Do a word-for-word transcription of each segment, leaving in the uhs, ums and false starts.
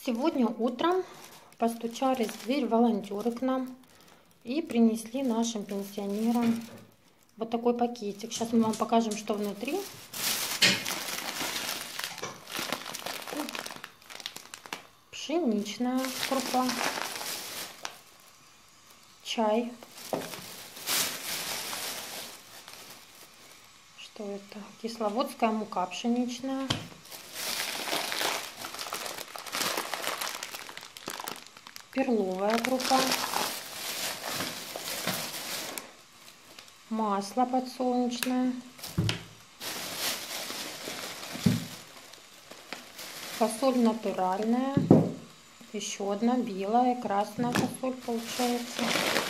Сегодня утром постучались в дверь волонтеры к нам и принесли нашим пенсионерам вот такой пакетик. Сейчас мы вам покажем, что внутри. Пшеничная крупа, чай. Что это? Кисловодская мука пшеничная. Перловая крупа, масло подсолнечное, фасоль натуральная, еще одна белая и красная фасоль получается,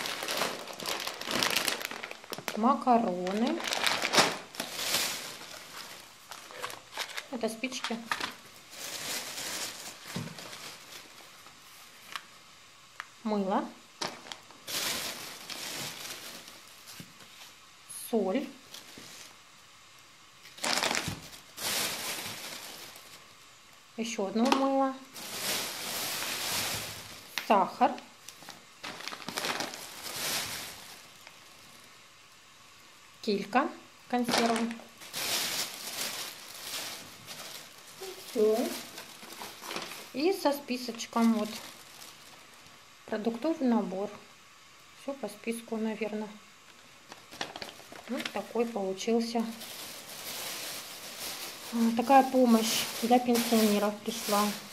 макароны, это спички. Мыло, соль, еще одно мыло, сахар, килька, консервы. Все. И со списочком вот. Продуктовый набор. Все по списку, наверное. Вот такой получился. Такая помощь для пенсионеров пришла.